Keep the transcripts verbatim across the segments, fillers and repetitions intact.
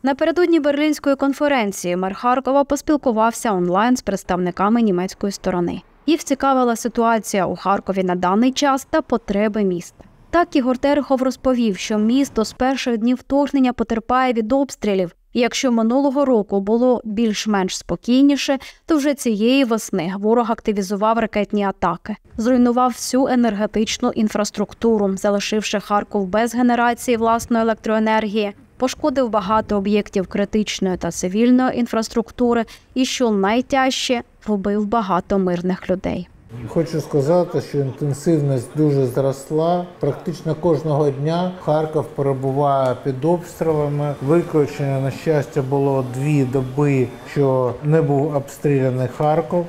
Напередодні Берлінської конференції мер Харкова поспілкувався онлайн з представниками німецької сторони. Їх цікавила ситуація у Харкові на даний час та потреби міста. Так Ігор Терехов розповів, що місто з перших днів вторгнення потерпає від обстрілів. І якщо минулого року було більш-менш спокійніше, то вже цієї весни ворог активізував ракетні атаки. Зруйнував всю енергетичну інфраструктуру, залишивши Харків без генерації власної електроенергії, пошкодив багато об'єктів критичної та цивільної інфраструктури і, що найтяжче, вбив багато мирних людей. Хочу сказати, що інтенсивність дуже зросла. Практично кожного дня Харків перебуває під обстрілами. Виключення, на щастя, було дві доби, що не був обстріляний Харків.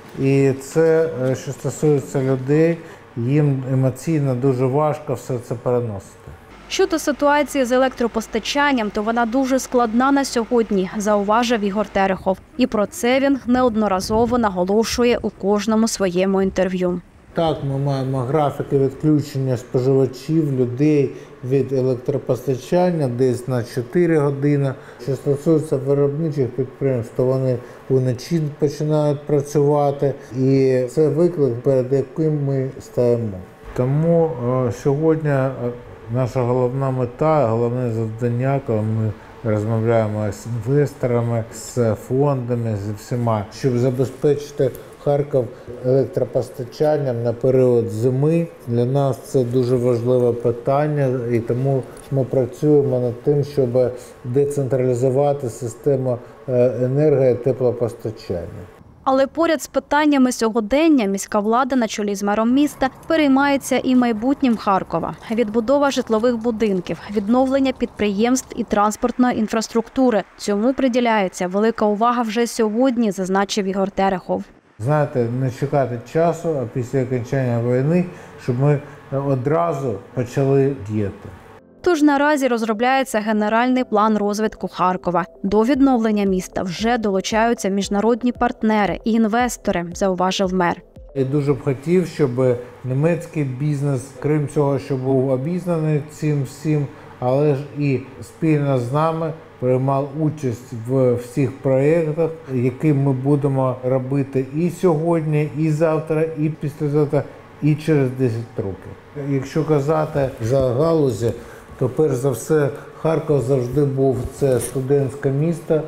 І це, що стосується людей, їм емоційно дуже важко все це переносити. Щодо ситуації з електропостачанням, то вона дуже складна на сьогодні, зауважив Ігор Терехов. І про це він неодноразово наголошує у кожному своєму інтерв'ю. Так, ми маємо графіки відключення споживачів, людей від електропостачання десь на чотири години. Що стосується виробничих підприємств, то вони вночі починають працювати. І це виклик, перед яким ми стоїмо. Тому е, сьогодні наша головна мета, головне завдання, коли ми розмовляємо з інвесторами, з фондами, з всіма, щоб забезпечити Харків електропостачанням на період зими. Для нас це дуже важливе питання, і тому ми працюємо над тим, щоб децентралізувати систему енерго- і теплопостачання. Але поряд з питаннями сьогодення міська влада на чолі з мером міста переймається і майбутнім Харкова. Відбудова житлових будинків, відновлення підприємств і транспортної інфраструктури. Цьому приділяється велика увага вже сьогодні, зазначив Ігор Терехов. Знаєте, не чекати часу, а після окончання війни, щоб ми одразу почали діяти. Тож наразі розробляється генеральний план розвитку Харкова. До відновлення міста вже долучаються міжнародні партнери і інвестори, зауважив мер. Я дуже б хотів, щоб німецький бізнес, крім цього, щоб був обізнаний цим всім, але ж і спільно з нами приймав участь в всіх проєктах, які ми будемо робити і сьогодні, і завтра, і післязавтра, і через десять років. Якщо казати за галузі, то перш за все Харків завжди був це студентське місто.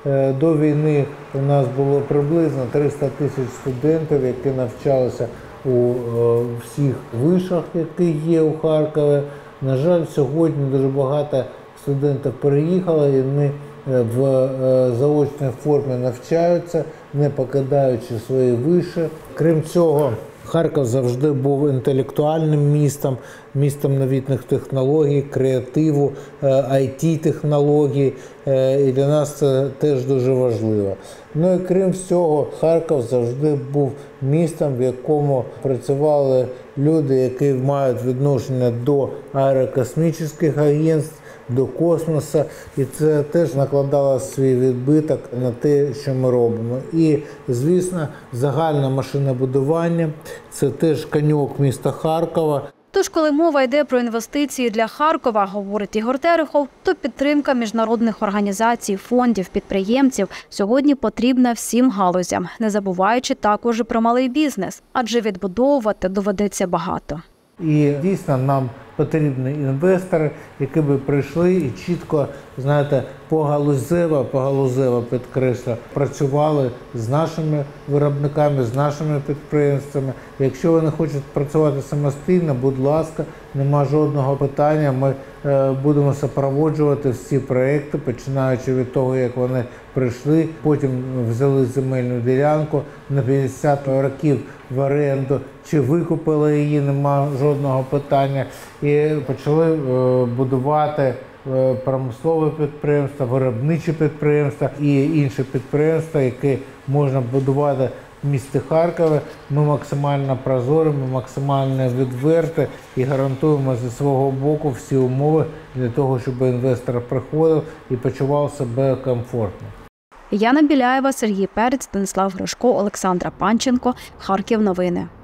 До війни у нас було приблизно триста тисяч студентів, які навчалися у всіх вишах, які є у Харкові. На жаль, сьогодні дуже багато студентів переїхало і вони в заочній формі навчаються, не покидаючи свої виші. Крім цього, Харків завжди був інтелектуальним містом, містом новітніх технологій, креативу, ай ті-технологій. І для нас це теж дуже важливо. Ну і крім всього, Харків завжди був містом, в якому працювали люди, які мають відношення до аерокосмічних агентств, до космосу, і це теж накладало свій відбиток на те, що ми робимо. І, звісно, загальне машинобудування – це теж коньок міста Харкова. Тож, коли мова йде про інвестиції для Харкова, говорить Ігор Терехов, то підтримка міжнародних організацій, фондів, підприємців сьогодні потрібна всім галузям, не забуваючи також і про малий бізнес, адже відбудовувати доведеться багато. І дійсно нам потрібні інвестори, які би прийшли і чітко, знаєте, погалузево, погалузево підкреслю, працювали з нашими виробниками, з нашими підприємствами. Якщо вони хочуть працювати самостійно, будь ласка, нема жодного питання. Ми будемо супроводжувати всі проекти, починаючи від того, як вони прийшли, потім взяли земельну ділянку на п'ятдесят років в оренду, чи викупили її, нема жодного питання. І почали будувати промислове підприємства, виробничі підприємства і інші підприємства, які можна будувати в місті Харкові. Ми максимально прозорі, ми максимально відверті і гарантуємо зі свого боку всі умови для того, щоб інвестор приходив і почував себе комфортно. Яна Біляєва, Сергій Перець, Станіслав Гришко, Олександра Панченко. Харків новини.